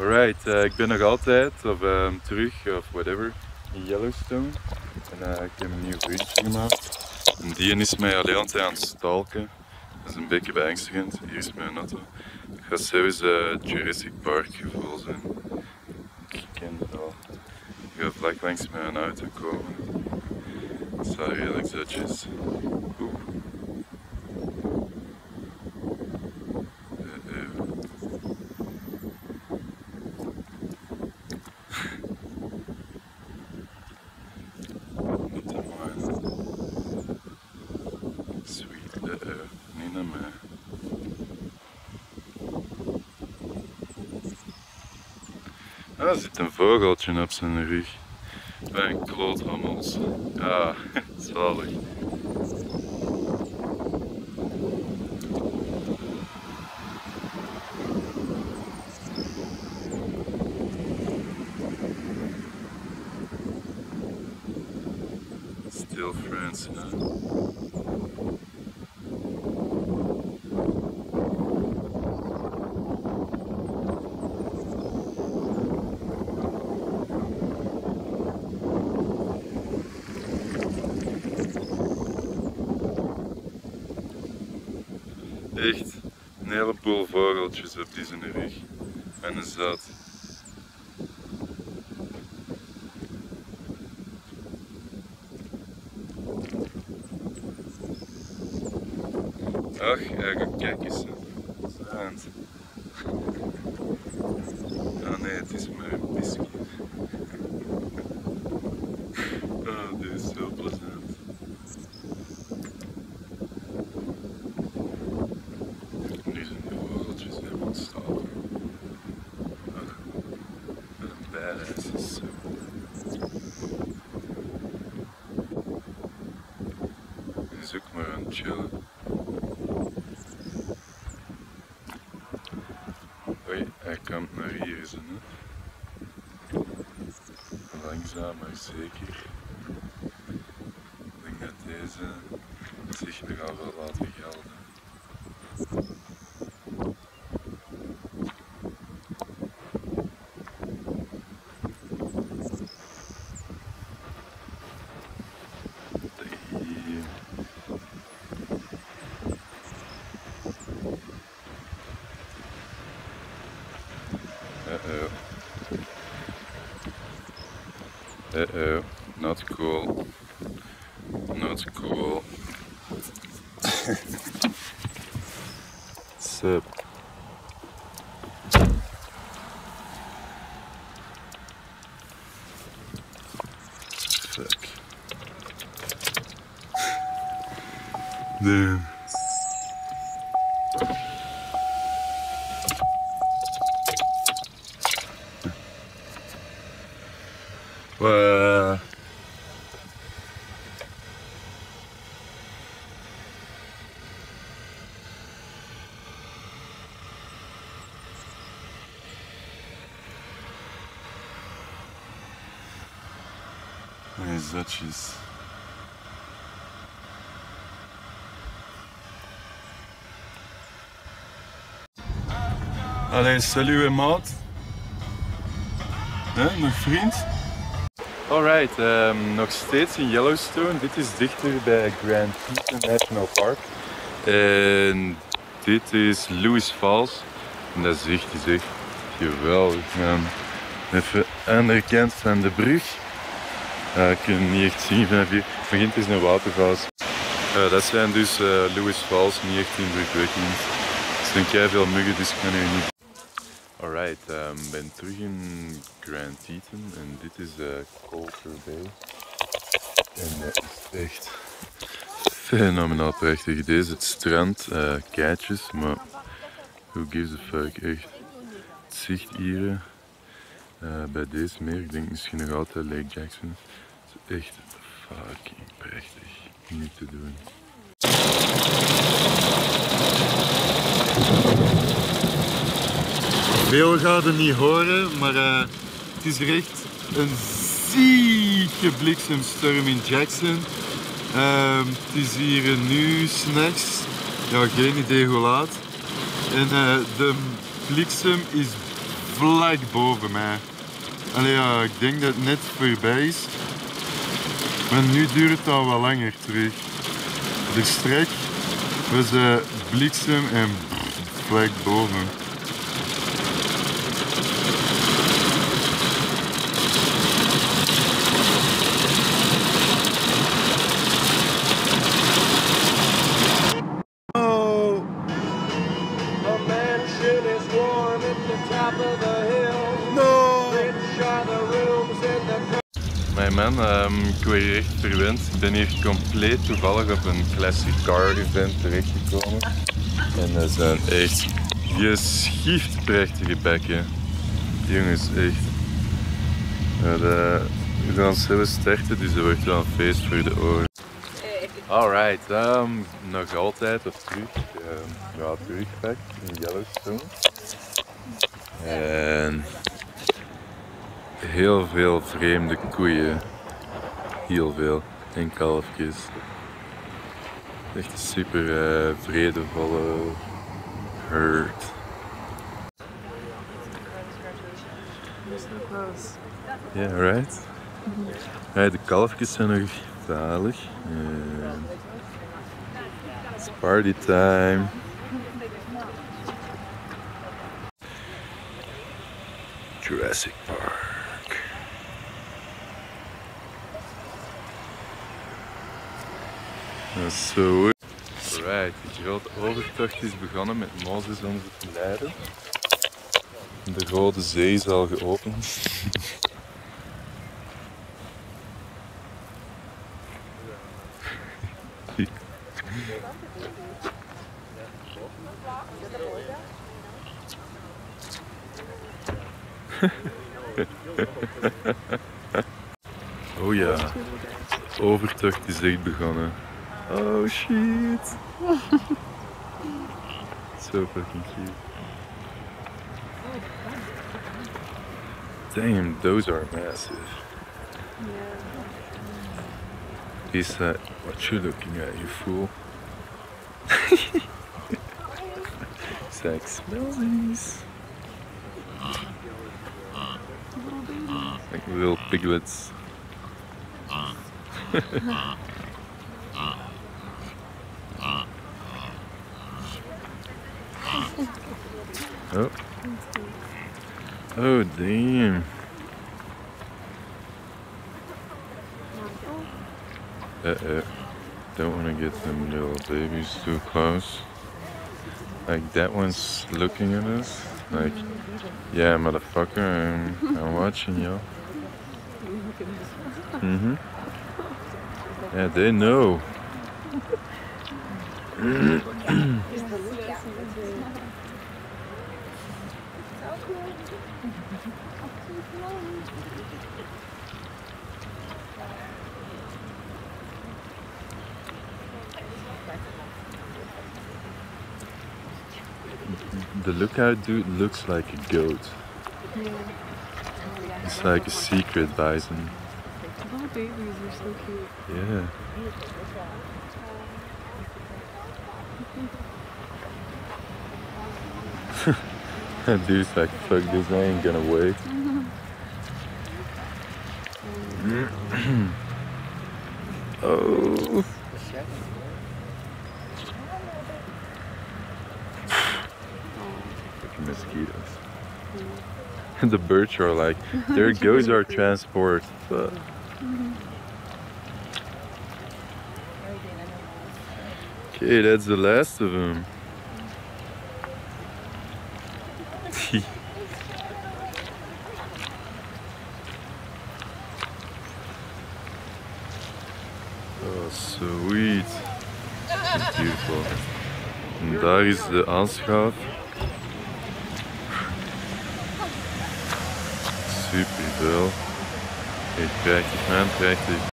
Alright, ik ben nog altijd terug of whatever in Yellowstone en ik heb een nieuw vriendje gemaakt. En die is mij alleen aan het stalken. Dat is een beetje beangstigend. Hier is mijn auto. Het gaat zelfs Jurassic Park gevoel zijn. Ik ken het al. Ik ga vlak langs mijn auto komen. Het staat redelijk zotjes. Oeh. Sweet, niet naar mij. Ah, er zit een vogeltje op zijn rug. Bij een kloothommels. Ah, zalig. Still France, hè? Echt een heleboel vogeltjes op die zijn rug. En een zat. Ach, kijk eens. Zand. Ah nee, het is maar een pisje. Oh, dit is zo plezant. Nu zijn de vogeltjes helemaal ontstaan. Een badass is zo. Hij is ook maar aan het chillen. Hoi, hij komt naar hier zo, hè. Langzaam maar zeker. Ik denk dat deze zich nogal wel laten gelden. Uh-oh, not cool. Not cool. Sup? Fuck. Damn. Wow. Nee, zatjes. Allee, salut en maat. Nog vriend? Alright, nog steeds in Yellowstone. Dit is dichter bij Grand Teton National Park. En dit is Lewis Falls. En dat zicht is echt geweldig, man. Even aan de kant van de brug. Je kunt het niet echt zien vanaf hier. Maar het is een waterval. Dat zijn dus Lewis Falls, niet echt indrukwekkend. Er zijn keiveel muggen, dus ik kan hier niet. Alright, ik ben terug in Grand Teton en dit is Colter Bay. En dat is echt fenomenaal prachtig. Deze het strand, keitjes, maar who gives a fuck, echt. Het zicht hier bij deze meer, ik denk misschien nog altijd Lake Jackson. Het is echt fucking prachtig, niet te doen. Veel gaat het niet horen, maar het is er echt een zieke bliksemstorm in Jackson. Het is hier nu 's nachts, ja, geen idee hoe laat. En de bliksem is vlak boven mij. Allee, ja, ik denk dat het net voorbij is. Maar nu duurt het al wat langer terug. De strek was bliksem en vlak boven. Mijn man, ik word hier echt verwend. Ik ben hier compleet toevallig op een classic car event terechtgekomen. En dat zijn echt geschift prachtige bekken. Jongens, echt. We gaan zelfs starten, dus dat wordt wel een feest voor de oren. Alright, nog altijd of terug. Ja, terugpak in Yellowstone. En heel veel vreemde koeien. Heel veel. En kalfjes. Echt een super vredevolle herd. Yeah, right? De kalfjes zijn nog zalig. It's party time. Jurassic Park. Dat is zo. Right, de grote overtocht is begonnen met Mozes om ze te leiden. De Rode Zee is al geopend. Oh ja, de overtocht is echt begonnen. Oh shit. So fucking cute. Damn, those are massive. Is that what you're looking at, you fool? It's like, smell these. Like little piglets. Oh. Oh damn. Don't want to get them little babies too close. Like that one's looking at us. Like, yeah, motherfucker, I'm watching you. Yeah, they know. The lookout dude looks like a goat. It's like a secret bison. Little babies are so cute. Yeah. That dude's like, fuck this, I ain't gonna wait. Oh. Fucking mosquitoes. The birds are like, there goes our transport. Okay, that's the last of them. Oh, sweet. That's beautiful. En daar is de aanschaaf. Super veel. Echt prachtig man, prachtig.